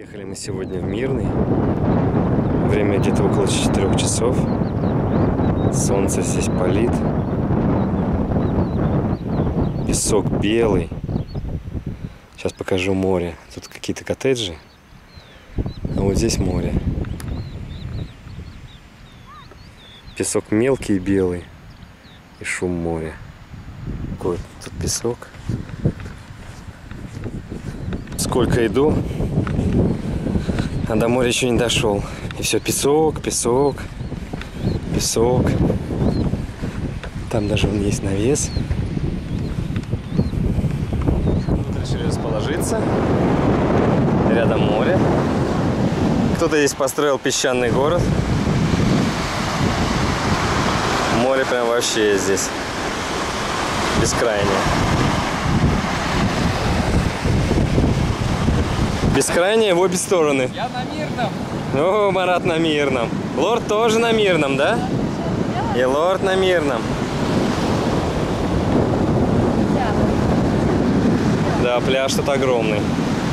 Приехали мы сегодня в Мирный. Время где-то около 4 часов. Солнце здесь палит. Песок белый. Сейчас покажу море. Тут какие-то коттеджи. А вот здесь море. Песок мелкий и белый. И шум моря. Такой вот тут песок. Сколько иду, а до моря еще не дошел. И все песок, песок, песок. Там даже вон есть навес. Тут решили расположиться. Рядом море. Кто-то здесь построил песчаный город. Море прям вообще здесь бескрайнее. Бескрайнее в обе стороны. Я на Мирном. О, Марат на Мирном. Лорд тоже на Мирном, да? И Лорд на Мирном. Да, пляж тут огромный.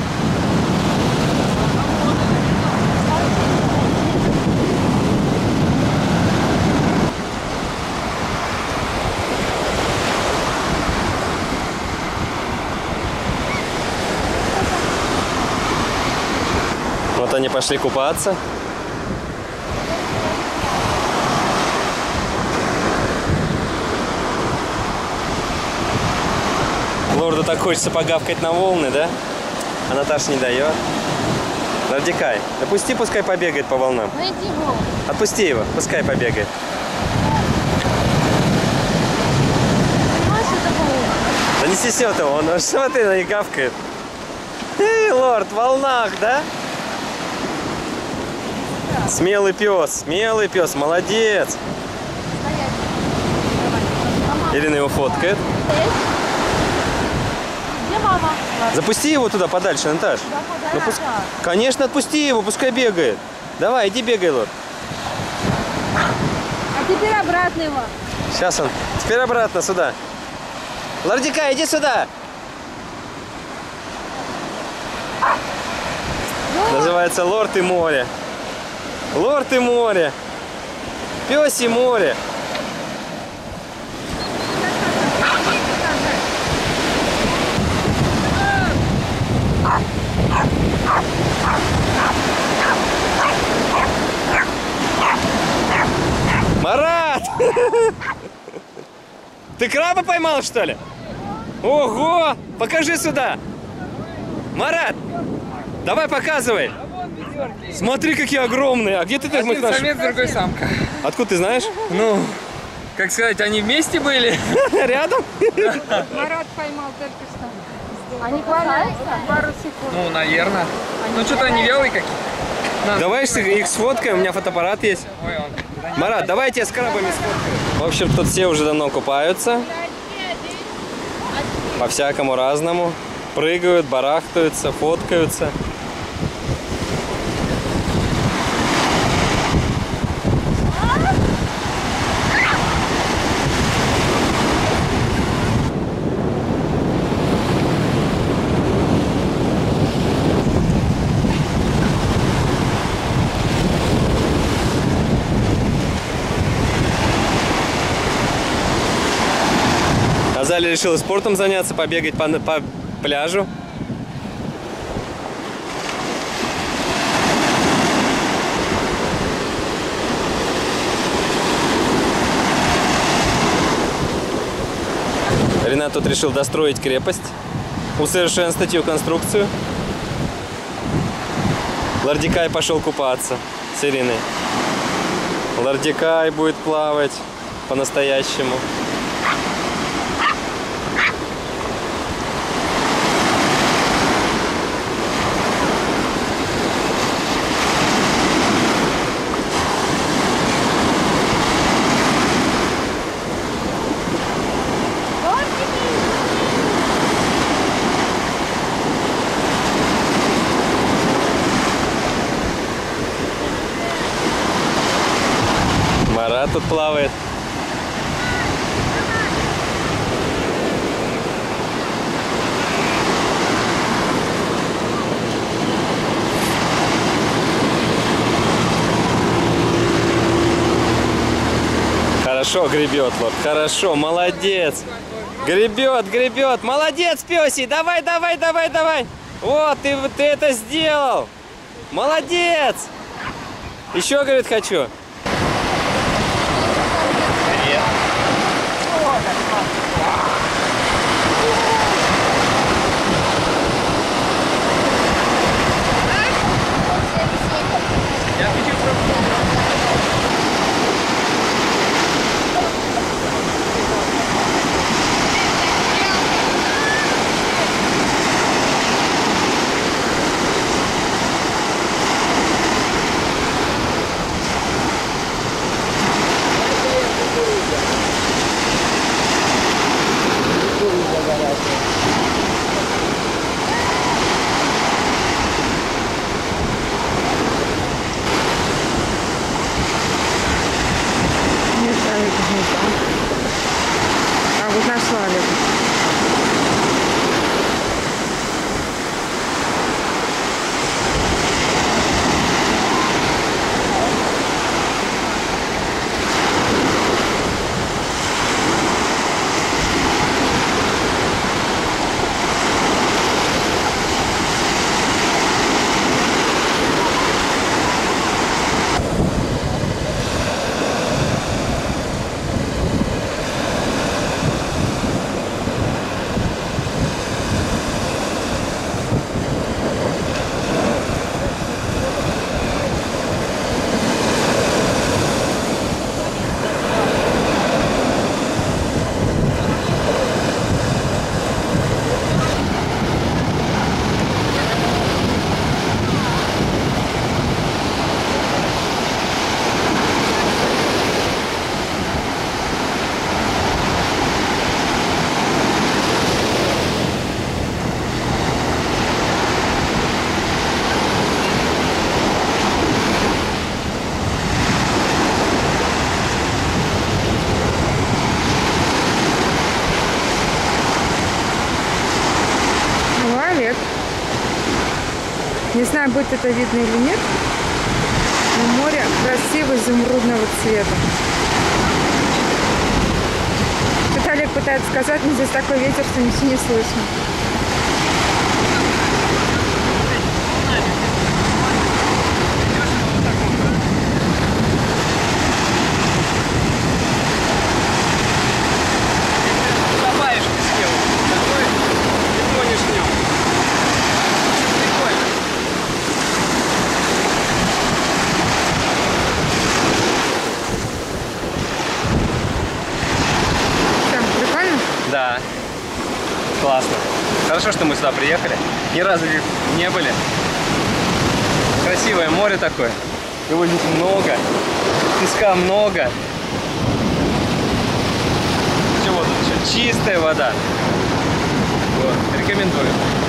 Вот они пошли купаться. Лорду так хочется погавкать на волны, да? А Наташа не дает. Лордикай, допусти, пускай побегает по волнам. Найди его. Отпусти его, пускай побегает. Понимаешь, это волна? Да не стеснет его, он что ты на них гавкает? Эй, лорд, в волнах, да? Смелый пес, молодец. Ирина его фоткает. Где мама? Запусти его туда подальше, Наташ. Ну, конечно, отпусти его, пускай бегает. Давай, иди бегай, лорд. А теперь обратно его. Сейчас он. Теперь обратно сюда. Лордика, иди сюда. Называется Лорд и море. Лорд и море. Пёс и море. Марат! Ты краба поймал, что ли? Ого! Покажи сюда! Марат! Давай показывай! Смотри, какие огромные! А где ты так их нашел? Один самец, другой самка. Откуда ты знаешь? Ну, как сказать, они вместе были? Рядом? Марат поймал только что. Они кусаются? Пару секунд. Ну, наверное. Ну, что-то они вялые какие-то. Давай их сфоткаем, у меня фотоаппарат есть. Ой, он. Марат, давай я тебя с крабами сфоткаю. В общем, тут все уже давно купаются. По-всякому разному. Прыгают, барахтаются, фоткаются. Азалия решила спортом заняться, побегать по пляжу. Ренат тут решил достроить крепость, усовершенствовать ее конструкцию. Лордикай пошел купаться с Ириной. Лордикай будет плавать по-настоящему. Марат тут плавает. Хорошо гребет, лорд. Хорошо, молодец. Гребет, гребет. Молодец, пёсий. Давай, давай, давай, давай. Вот, ты это сделал. Молодец. Еще, говорит, хочу. Привет. Я хочу пробовать. Не знаю, где там. А вот нашла ли? Человек. Не знаю, будет это видно или нет, но море красивого изумрудного цвета. Что-то Олег пытается сказать, но здесь такой ветер, что ничего не слышно. Копаешь в песке. Такой и тонешь в нем. Прикольно. Там, прикольно? Да. Классно. Хорошо, что мы сюда приехали. Ни разу не были. Красивое море такое. Его здесь много. Песка много. Чего тут еще? Чистая вода. Вот. Рекомендую.